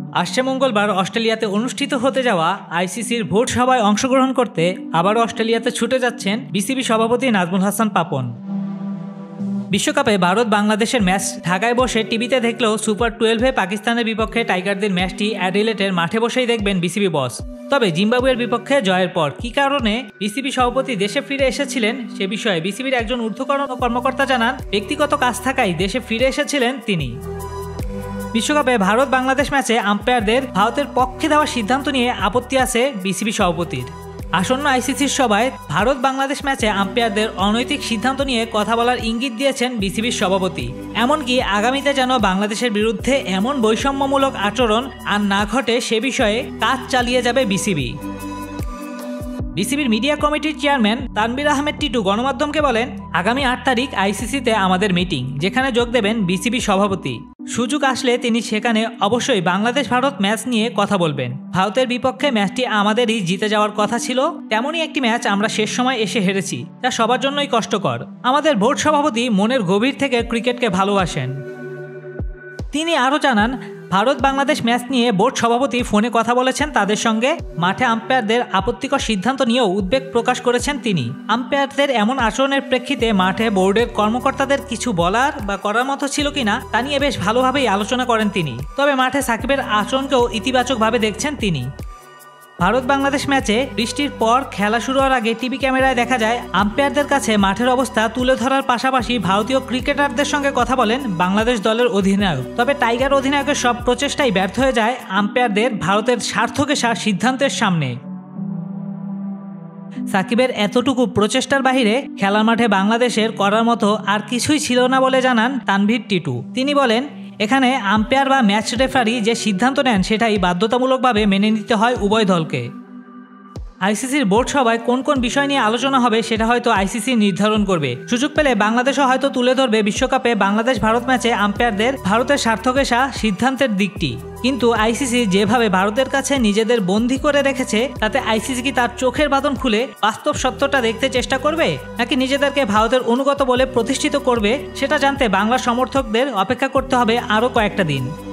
আসছে মঙ্গলবার অস্ট্রেলিয়াতে অনুষ্ঠিত হতে যাওয়া আইসিসির ভোট সভায় অংশগ্রহণ করতে আবারও অস্ট্রেলিয়াতে ছুটে যাচ্ছেন বিসিবি সভাপতি নাজমুল হাসান পাপন। বিশ্বকাপে ভারত বাংলাদেশের ম্যাচ ঢাকায় বসে টিভিতে দেখলেও সুপার 12-এ পাকিস্তানের বিপক্ষে টাইগারদের ম্যাচটি অ্যাডিলেডের মাঠে বসেই দেখবেন বিসিবি বস। তবে জিম্বাবুয়ের বিপক্ষে জয়ের পর কী কারণে বিসিবি সভাপতি দেশে ফিরে এসেছিলেন সে বিষয়ে বিসিবির একজন ঊর্ধ্বতন কর্মকর্তা জানান, ব্যক্তিগত কাজ থাকায় দেশে ফিরে এসেছিলেন তিনি। বিশ্বকাপে ভারত বাংলাদেশ ম্যাচে আম্পায়ারদের ভারতের পক্ষে দেওয়ার সিদ্ধান্ত নিয়ে আপত্তি আছে বিসিবি সভাপতির। আসন্ন আইসিসির সভায় ভারত বাংলাদেশ ম্যাচে আম্পায়ারদের অনৈতিক সিদ্ধান্ত নিয়ে কথা বলার ইঙ্গিত দিয়েছেন বিসিবির সভাপতি। এমনকি আগামীতে যেন বাংলাদেশের বিরুদ্ধে এমন বৈষম্যমূলক আচরণ আর না ঘটে সে বিষয়ে কাজ চালিয়ে যাবে বিসিবি। বিসিবির মিডিয়া কমিটির চেয়ারম্যান তানভীর আহমেদ টিটু গণমাধ্যমকে বলেন, আগামী 8 তারিখ আইসিসিতে আমাদের মিটিং, যেখানে যোগ দেবেন বিসিবি সভাপতি। সুযোগ আসলে তিনি সেখানে অবশ্যই বাংলাদেশ ভারত ম্যাচ নিয়ে কথা বলবেন। ভারতের বিপক্ষে ম্যাচটি আমাদেরই জিতে যাওয়ার কথা ছিল, তেমনই একটি ম্যাচ আমরা শেষ সময় এসে হেরেছি, যা সবার জন্যই কষ্টকর। আমাদের বোর্ড সভাপতি মনের গভীর থেকে ক্রিকেটকে ভালোবাসেন। তিনি আরও জানান, ভারত বাংলাদেশ ম্যাচ নিয়ে বোর্ড সভাপতি ফোনে কথা বলেছেন তাদের সঙ্গে। মাঠে আম্পায়ারদের আপত্তিকর সিদ্ধান্ত নিয়েও উদ্বেগ প্রকাশ করেছেন তিনি। আম্পায়ারদের এমন আচরণের প্রেক্ষিতে মাঠে বোর্ডের কর্মকর্তাদের কিছু বলার বা করার মতো ছিল কিনা তা নিয়ে বেশ ভালোভাবেই আলোচনা করেন তিনি। তবে মাঠে সাকিবের আচরণকেও ইতিবাচকভাবে দেখছেন তিনি। ভারত বাংলাদেশ ম্যাচে বৃষ্টির পর খেলা শুরু হওয়ার আগে টিভি ক্যামেরায় দেখা যায় আম্পায়ারদের কাছে মাঠের অবস্থা তুলে ধরার পাশাপাশি ভারতীয় ক্রিকেটারদের সঙ্গে কথা বলেন বাংলাদেশ দলের অধিনায়ক। তবে টাইগার অধিনায়কের সব প্রচেষ্টাই ব্যর্থ হয়ে যায় আম্পায়ারদের ভারতের স্বার্থঘেঁষা সিদ্ধান্তের সামনে। সাকিবের এতটুকু প্রচেষ্টার বাহিরে খেলার মাঠে বাংলাদেশের করার মতো আর কিছুই ছিল না বলে জানান তানভীর টিটু। তিনি বলেন, এখানে আম্পায়ার বা ম্যাচ রেফারি যে সিদ্ধান্ত নেন সেটাই বাধ্যতামূলকভাবে মেনে নিতে হয় উভয় দলকে। আইসিসির বোর্ড সভায় কোন কোন বিষয় নিয়ে আলোচনা হবে সেটা হয়তো আইসিসি নির্ধারণ করবে। সুযোগ পেলে বাংলাদেশও হয়তো তুলে ধরবে বিশ্বকাপে বাংলাদেশ ভারত ম্যাচে আম্পায়ারদের ভারতের স্বার্থঘেঁষা সিদ্ধান্তের দিকটি। কিন্তু আইসিসি যেভাবে ভারতের কাছে নিজেদের বন্দী করে রেখেছে, তাতে আইসিসি কি তার চোখের বাঁধন খুলে বাস্তব সত্যটা দেখতে চেষ্টা করবে, নাকি নিজেদেরকে ভারতের অনুগত বলে প্রতিষ্ঠিত করবে, সেটা জানতে বাংলা সমর্থকদের অপেক্ষা করতে হবে আরও কয়েকটা দিন।